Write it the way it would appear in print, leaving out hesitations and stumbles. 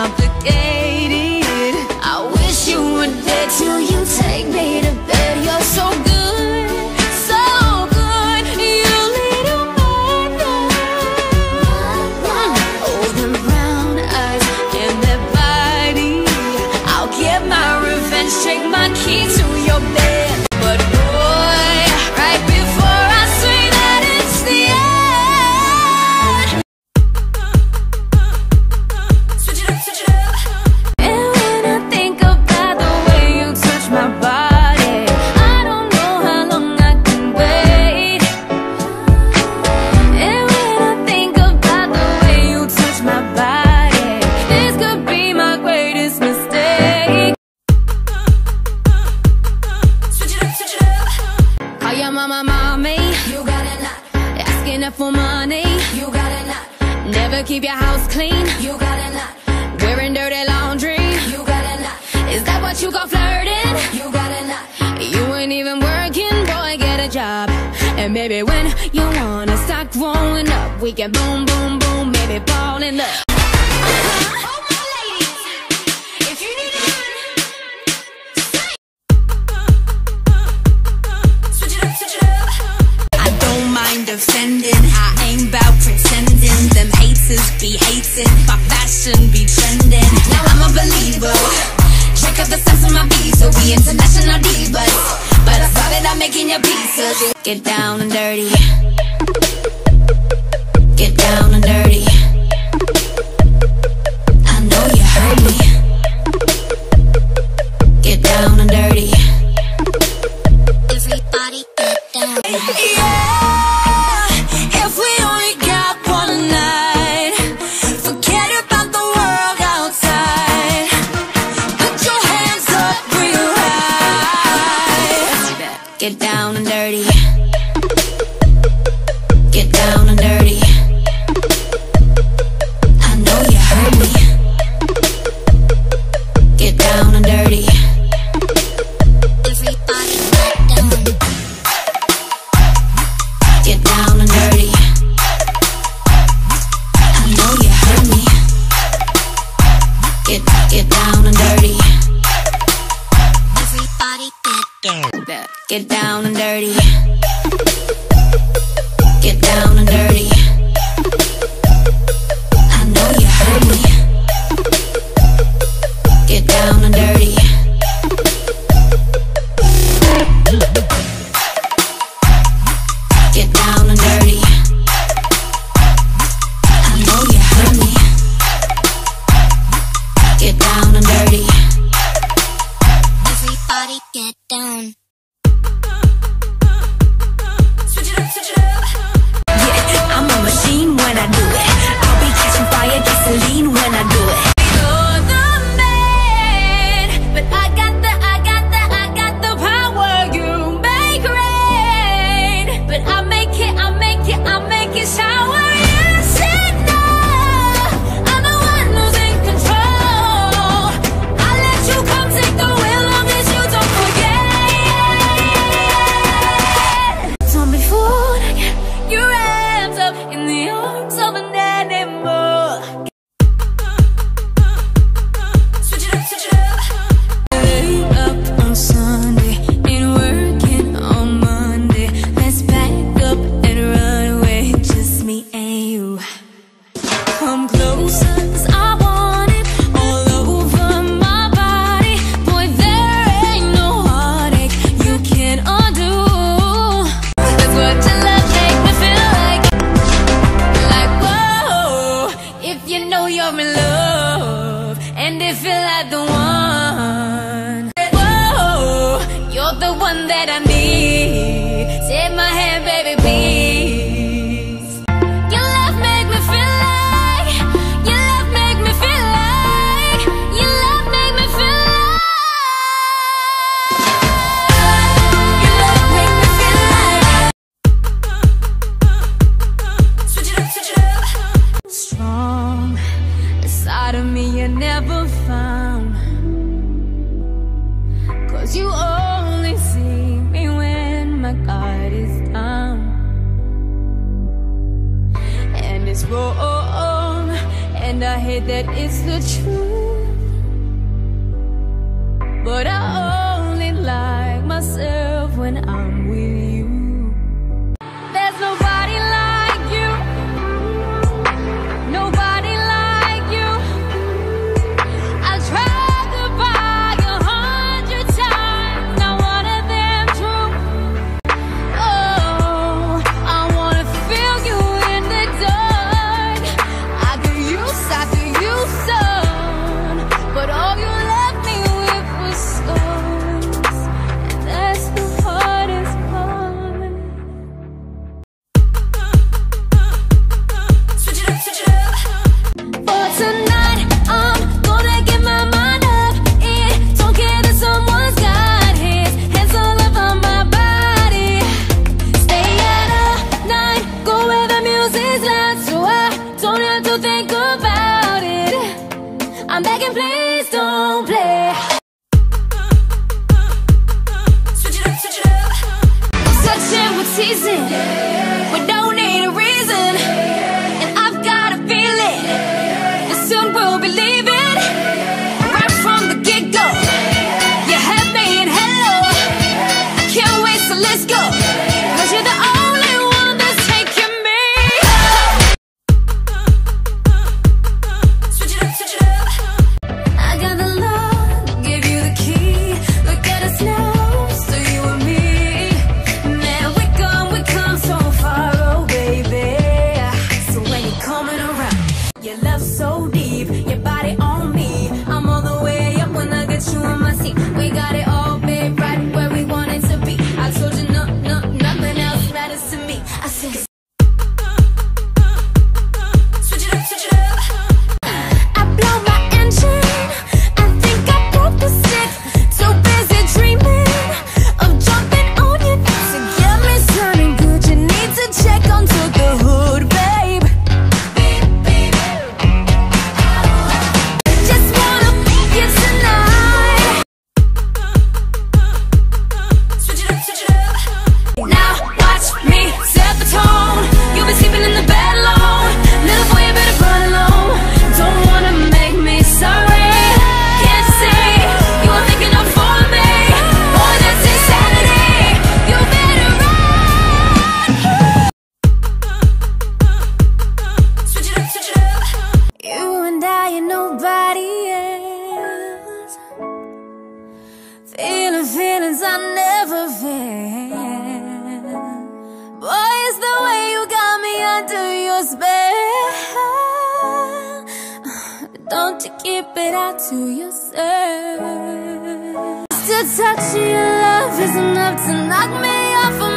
complicated. I wish you were there till you take me to bed. You're so good, so good. You lead a madness. Oh, them brown eyes and that body. I'll get my revenge, take my key to your bed. But boy, right before I say that it's the end, switch it up, switch it up. And when I think about the way you touch my body, I don't know how long I can wait. And when I think about the way you touch my body, this could be my greatest mistake. Switch it up, switch it up. Call your mama, mommy, you got it not. Asking her for money, you got it not. Never keep your house clean, you got it not. Wearing dirty laundry, you got it not. Is that what you call flirting? You got it not. You ain't even working, boy, get a job. And maybe when you wanna start growing up, we can boom, boom, boom, maybe fall in love. All my ladies, if you need a run, switch it up, switch it up. I don't mind offending, I ain't bout pretending. Them haters be hating, my fashion be trending. Now I'm a believer, check out the steps of my visa. We international divas, but I saw that I'm making your pieces. Get down and dirty, get down and dirty. I know you heard me. Get down and dirty. Everybody get down. Yeah, if we only got one night, forget about the world outside. Put your hands up real high. Get down and dirty. Get down and dirty. I know you heard me. Get down and dirty. Everybody get down. Get down and dirty. I know you heard me. Get down and dirty. Everybody get down. Get down and dirty. Get down and dirty. I know you heard me. Get down and dirty. Get down and dirty. I know you heard me. Get down and dirty. Everybody get down. Switch it up, switch it up. Yeah, I'm a machine when I do it. I'll be catching fire, gasoline when I do it. You're the man, but I got the power. You make rain, but I make it shower. You said no, I'm the one who's in control. I let you come take the wheel, long as you don't forget. Don't be fooled, your hands up in the arms of an animal. Switch it up, switch it up. Late up on Sunday, ain't working on Monday. Let's pack up and run away, just me and you. Come closer, 'cause I want it all over my body. Boy, there ain't no heartache you can undo. That's what your love make me feel like. Like, whoa, if you know you're in love, and if you're like the one. Whoa, you're the one that I need. Take my hand, baby, please. Your love make me feel like. Your love make me feel like. Your love make me feel like. Your love make me feel like. Switch it up, switch it up. Strong inside of me you never found. 'Cause you only see me head that it's the truth, but I only like myself when I'm with you. There's nobody like you, nobody like you. I tried to buy 100 times, not one of them true. Oh, I wanna feel you in the dark. I could use sun, but all you left me with was scars, and that's the hardest part. Switch it up, switch it up. For tonight, I'm gonna get my mind up. It don't care that someone's got his hands all over my body. Stay out all night, go where the music's loud, so I don't have to think about it. I'm begging, please don't play. Switch it up, switch it up. I'm searching for teasing, we don't need a reason, and I've got a feeling that soon we'll be leaving. Right from the get-go, you had me in hello. I can't wait, so let's go, 'cause you're the only one that's taking me up. Switch it up, switch it up. I got the love, give you the key. Look at us now, so you and me. Man, we come so far, oh baby. So when you're coming around, your love so deep, your body on me. I'm all the way up when I get you on my seat. We got it all, babe, right where we want it to be. I told you nothing else matters to me. I said, switch it up, switch it up. I blow my engine, I think I broke the stick. Too busy dreaming of jumping on you to get me sounding good. You need to check onto the hood, babe. Just wanna fuck you tonight. Switch it up, switch it up. Now watch me set the tone. You'll be sleeping in the bed alone. Little boy, you better run alone. Don't wanna make me sorry. Can't say you were thinking of for me. Boy, that's insanity. You better run. Switch it up, switch it up. You and I and nobody else. Feeling feelings I never felt. Boy, it's the way you got me under your spell. Don't you keep it out to yourself. Just a touch of your love is enough to knock me off of